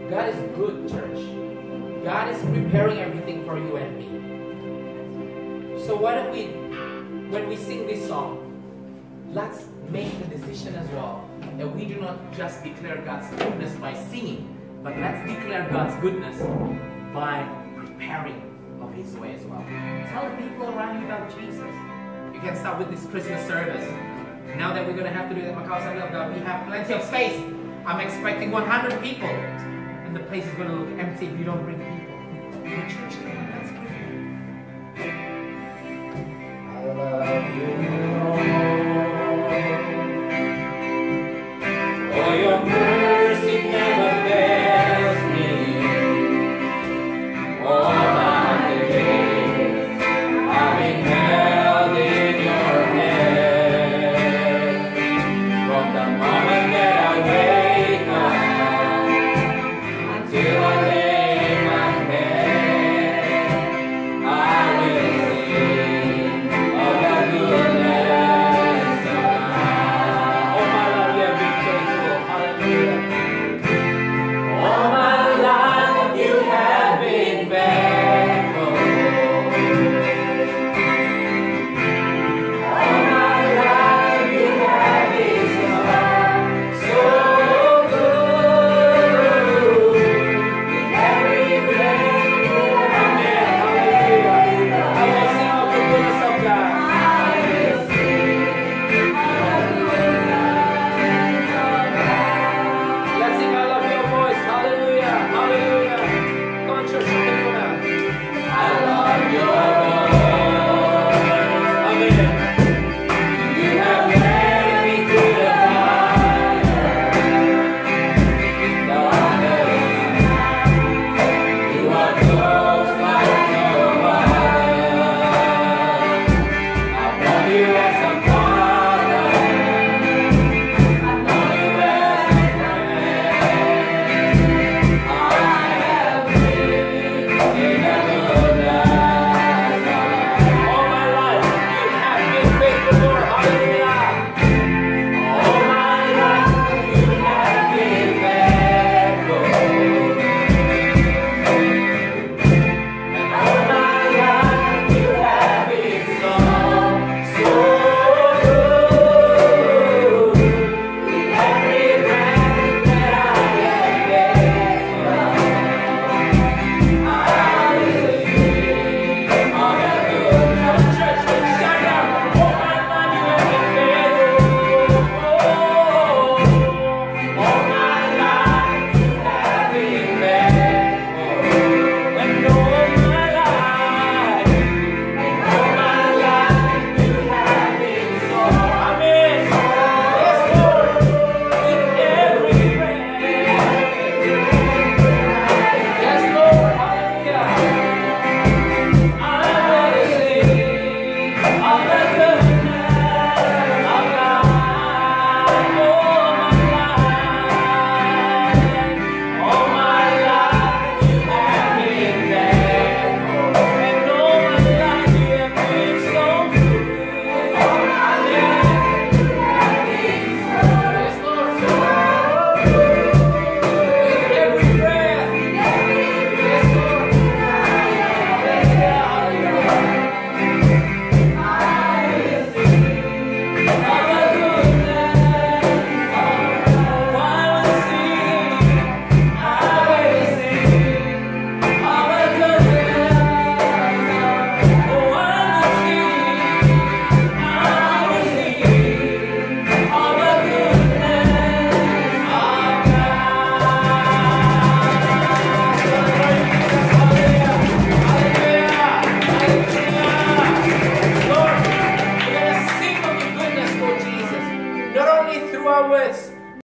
God is good, church. God is preparing everything for you and me. So why don't we, when we sing this song, let's make the decision as well that we do not just declare God's goodness by singing, but let's declare God's goodness by preparing of His way as well. Tell the people around you about Jesus. You can start with this Christmas service. Now that we're going to have to do it at Macau Assembly of God, we have plenty of space. I'm expecting 100 people. And the place is going to look empty if you don't bring people. The church can. Let's pray. I love you.